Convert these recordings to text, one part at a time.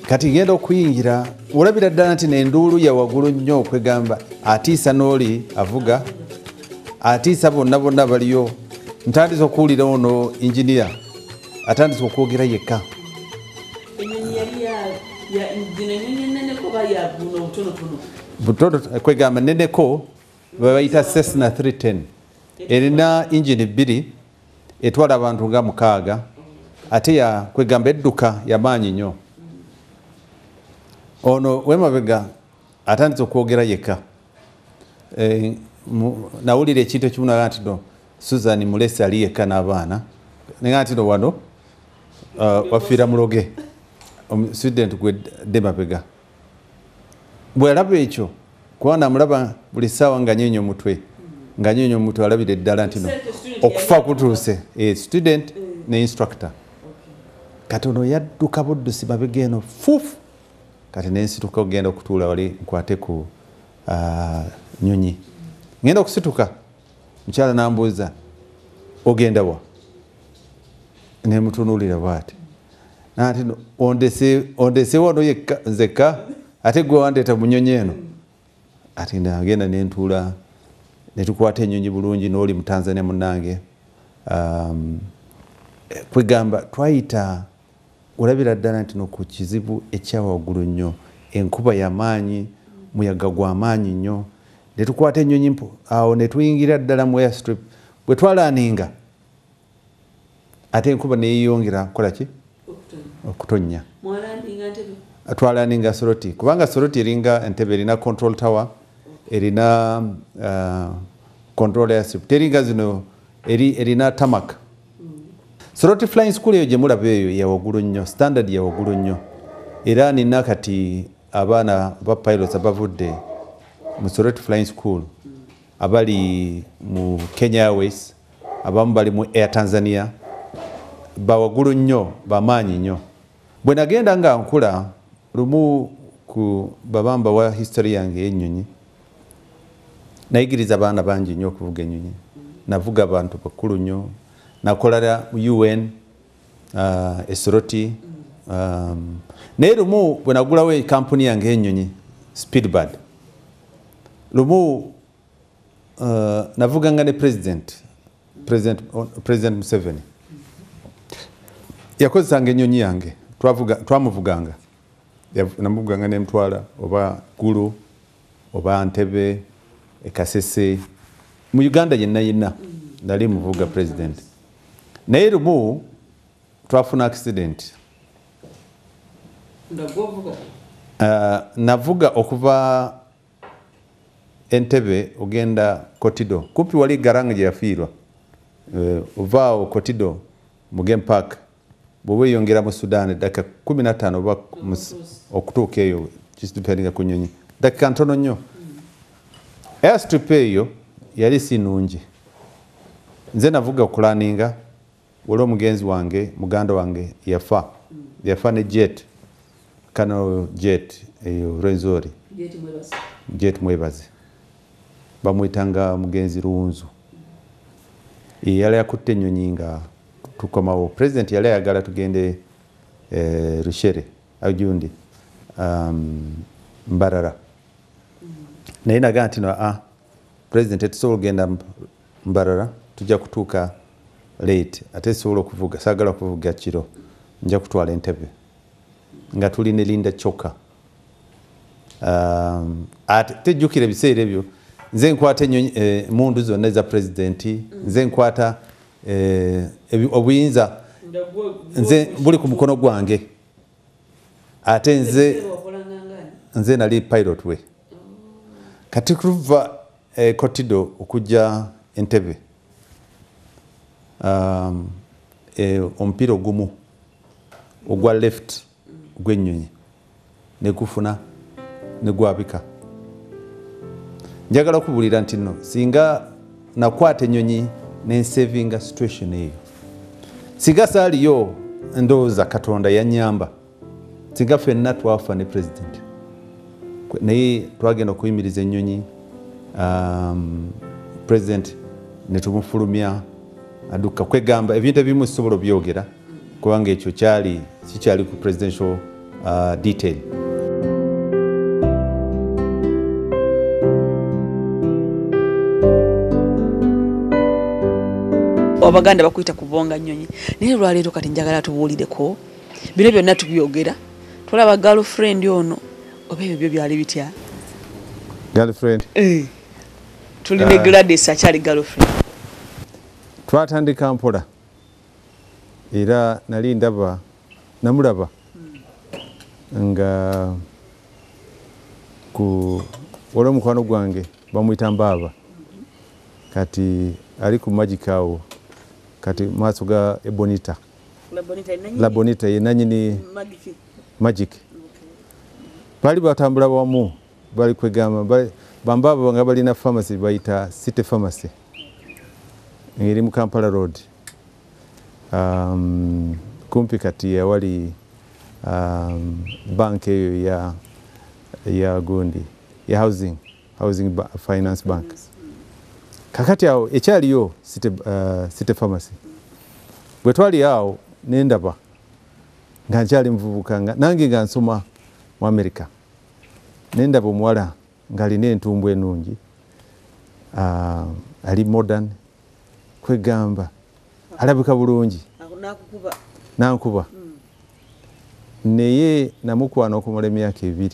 kati ngenda okuyingira olabira ddala nti n'enduulu ya waggulu nnyo okwegamba atiisa n'oli avuga atiisa bonna baliyo ntandise okuwulira ono injiniya atandise okwogera yekka butono kwegamba neneko babayita Cessna 310 erina injini 2 etwala abantu nga 6 ate ya kwegamba edduka yamaanyi nnyo ono wemabega atandise okwogera yekka nawulira ekintu ekimu naga nti no Susan Mulesi ali yekka n'abaana naga nti no wano wafiira muloge student gwe demabega bwalaba ekyo kubanga amulaba buli ssaawa nga nyeenya omutwe alabira eddala nti no okufa kutuuse student ne instructor kati ono yadduka buddusi mabega eno fuufu kati nensituka okugenda okutuula wali nkwate ku nyonyi ngenda okusituka mukyala nambuuza ogenda wa nemutunuulira bwati nati ondese wano nzekka ate gwe wandeeta mu nyonyi eno ati nagenda nentuula netukwata enyonyi bulungi n'oli mu Tanzania munnange kwegamba twayita olabira ddala nti no ku kizibu ekyawaggulu nnyo enkuba y'amaanyi muyaga gw'amaanyi nnyo netukwata ennyonyi awo netuyingira ddala mu airstrip bwe twalaninga ate enkuba neyeyongera kukolaki okutonnya twalaninga Soroti kubanga Soroti eringa Entebbe erina control tower erina control airstrip teringa zino erina tamak Soroti Flying School eyo gye mulaba eyo ya waggulu nnyo standard ya waggulu nnyo era nina kati abaana ba pilots abavudde mu Soroti Flying School abali mu Kenya Airways abamu bali mu Air Tanzania ba waggulu nnyo bamaanyi nnyo bwe nagenda nga nkula lumu ku babamba wa history yange y'ennyonyi nayigiriza abaana bangi nnyo okuvuga ennyonyi navuga abantu bakulu nnyo nakolera UN Soroti naye lumu bwe nagulawo kampuni yange y'ennyonyi Speedbird lumu navuganga ne President Museveni yakozesanga ennyonyi yange twamuvuganga namuvuganga nemutwala oba Gulu oba Ntebbe Kasese mu Uganda yenna nali muvuga president naye lumu twafuna accident navuga okuva Entebbe ogenda Kotido kumpi wali garanga gye yafiirwa ovaawo Kotido mu Game Park bwe yongera mu Sudan dakika 15 oba okutuuka eyo kisituperinga ku nnyonyi dakika ntono nnyo airstrip eyo yali si nnungi nze navuga okulaninga wali omugenzi wange muganda wange yafa ne jet kano jet eyo Rwenzori jet mwebaze bamuyitanga mugenzi Luwunzu yali akutte ennyonyi nga tukomawo president yali ayagala tugende Rushere ajundi Mbarara naye nagaa nti no president etusobola okugenda Mbarara tujja kutuuka late ate sobola okuvuga saagala kuvuga kiro nja kutwala Entebbe nga tuli ne Linda Choka ate tejjukira ebiseera ebyo nze nkwata mundu zonna eza president nze nkwata obuyinza nze buli ku mukono gwange ate nze nali pilot we kati kuva Kotido okujja Entebbe omupiira ogumu ogwa left gw'ennyonyi negufuna negwabika njagala okubulira nti no singa nakwata ennyonyi nensavinga situation eyo singa saaliyo ndowooza Katonda yanyamba singa ffenna twafa ne president naye twagenda okuyimiriza ennyonyi president netumufulumya aduka kwegamba ebintu ebimu sisobola byogera kubanga ekyo kikyali ku presidential detail. Abaganda bakuyita kubonga nnyonyi naye lwaleero kati njagala tubuulireko bino byonna tubyogera tulaba girlfriend ono oba ebyo byali bitya Girlfriend tulina Gladys akyali girlfriend twatandika mpola era nali namulaba nga ku wala mukwano gwange bamuyita Mbaaba kati ali ku magikawo kati maaso ga Ebonita La Bonita ye nanyini magic bali batambula wamu bali kwegamba Bambaba nga balina pharmacy bayita City Pharmacy ngiri mu Kampala Road kumpi kati ya wali bank eyo ya Gundi ya housing finance bank kakati awo ekyaliyo City Pharmacy bwe twali awo nendaba nga nkyali mvubuka nange nga nsoma mu America nendaba omuwala nga alina entumbu enungi ali modern kwegamba alabika bulungi nankuba naye namukwana okumala emyaka 2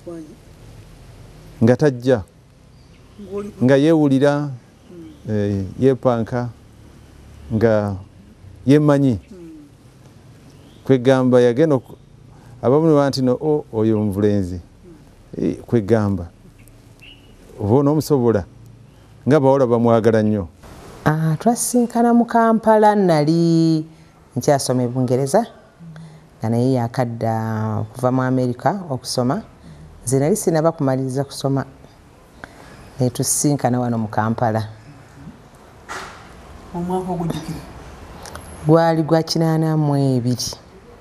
nga tajja nga yeewulira yepanka nga yemanyi kwegamba yagenda abamu banti no oyo omuvulenzi kwegamba oba n'omusobola nga bawala bamwagala nnyo. Twasinkana mu Kampala nali nkyasoma Bungereza nga naye yakadda okuva mu America okusoma nze nali sinaba kumaliriza kusoma tusinkana wano mu Kampala. Omwaka ogujjukira gwali gwa 82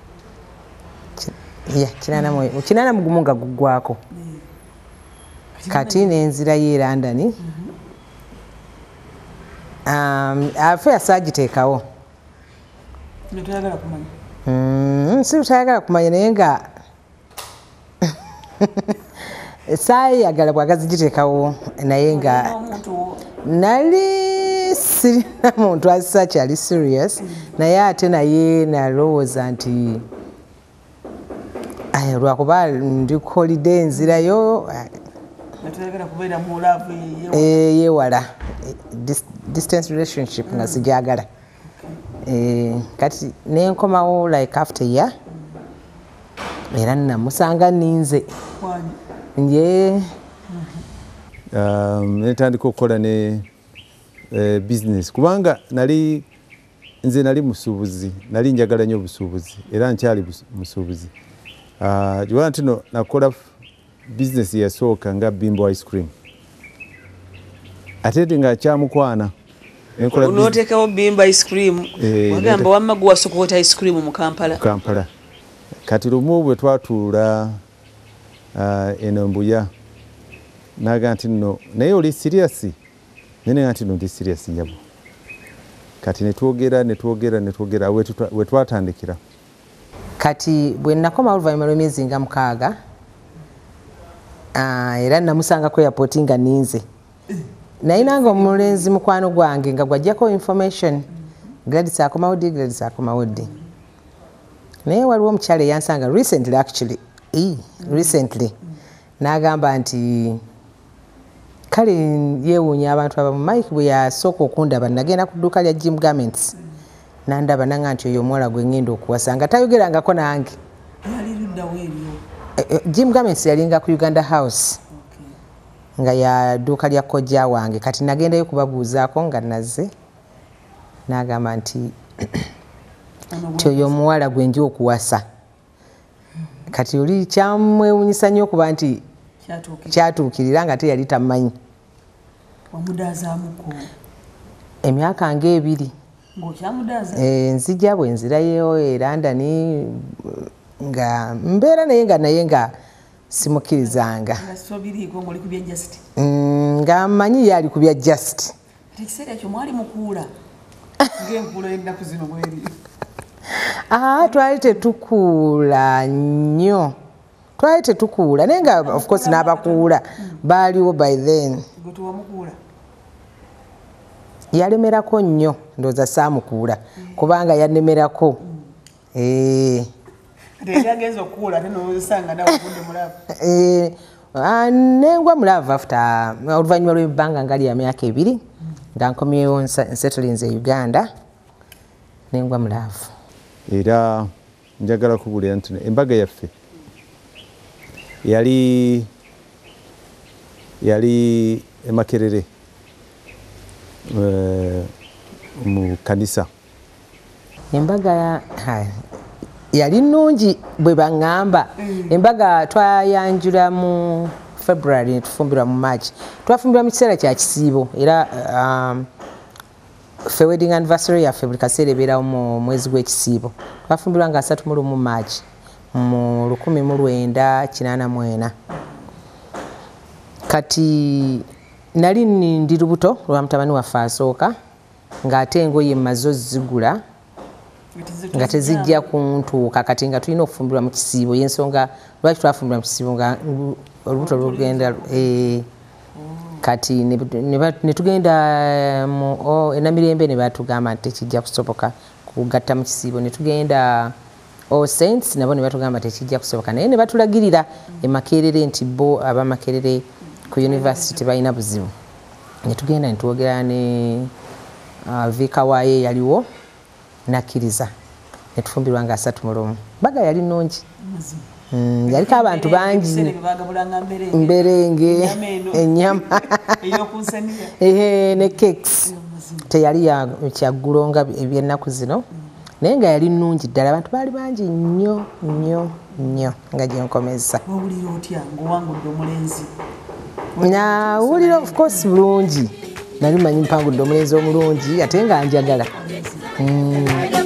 kinana mugumu nga guggwako kati nenzira ye London afe asagiteekawo netayagala kumanya si utayagala kumanya naye nga saayagala bwagazi giteekawo naye nga nali sirina muntu asisa kyali serious naye ate naye nalowooza nti lwakuba ndi holiday nzirayo yewala distance relationship nga sijagala kati nenkomawo like after year era namusanga ninze nje netandika okukola ne business kubanga nze nali musuubuzi nali njagala nnyo obusuubuzi era nkyali musuubuzi jiwala ntino nakola business yasooka nga Bimbo ice cream ate nga kyamukwana unoteekawo Bimbo ice cream wagamba wamma gwasokota ice cream mu Kampala kati lumu bwe twatuula eno Mbuya naga nti nno naye oli serious nene nga nti no ndi serious nyabo kati netwogera we twatandikira kati bwe nakoma oluvannyuma lw'emyezi nga 6 era namusanga ku airport nga ninze naye nange omulenzi mukwano gwange nga gwajjako information Gladys akomawo ddi naye waliwo omukyala eyansanga recently n'agamba nti kale yeewuunya abantu abamu Mike bwe yasooka okundaba nagenda ku dduuka lya Jim Garments nandaba nanga nti oyo omuwala gwe ngenda okuwasa nga tayogerangako nange Jim Garments yalinga ku Uganda House nga ya dduuka lya kojja wange kati nagendayo kubabuuzaako nga nazze n'agamba nti oyo omuwala gwe nja okuwasa kati oli kyamwewunyisa nnyo okuba nti kyatuukirira nga te yali tamanyi emyaka nga 2 nzija bwe nzirayo e London nga mbeera naye nga simukkirizanga nga mmanyi yali ku bya just twali tetukuula nnyo. Twali tetukuula naye nga of course n'abakuula baaliwo by then. Yalemerako nnyo ndowooza saamukuula kubanga yanemerako. Nengwa mulava after oluvannyuma lw'ebbanga nga lya myaka 2 nga nkomyewo nsettlinze e Uganda. Nengwa mulava. Era njagala kubuulira nti embaga yaffe yali Makerere mu kanisa. Embaga yali nnungi bwe baŋŋamba. Embaga twayanjula mu February ne tufumbirwa mu March. Twafumbirwa mu kiseera kya kisiibo era ffe wedding anniversary yaffe buli kaseera ebeerawo mu mwezi gw'ekisiibo. Twafumbirwa nga 31 March mu 1984. Kati nali ndi lubuto lwa mutabani waffe asooka ng'ate engoye mmaze ozzigula nga tezijja kuntuuka kati nga tulina okufumbirwa mu kisiibo. Y'ensonga lwaki twafumbirwa mu kisiibo nga olubuto lugenda kati ne tugenda mu Namirembe ne batugamba nti tekijja kusoboka kugatta mu kisiibo. Ne tugenda Saints nabo ne batugamba tekijja kusoboka naye ne batulagirira e Makerere nti bo aba Makerere ku university balina buzibu. Ne tugenda ne twogera ne Vika waaye yaliwo nakkiriza ne tufumbirwa nga 31. Mbaga yali nnungi. Yaliko abantu bangi. Mberenge, ennyama ne cakes. Teyali kyaggulonga eby'ennaku zino naye nga yali nnungi ddala. Abantu baali bangi nnyo nnyo nnyo nga gyenkomeza. Nawulira of course bulungi. Nali manyi mpangudde omulenzi omulungi ate nga njagala.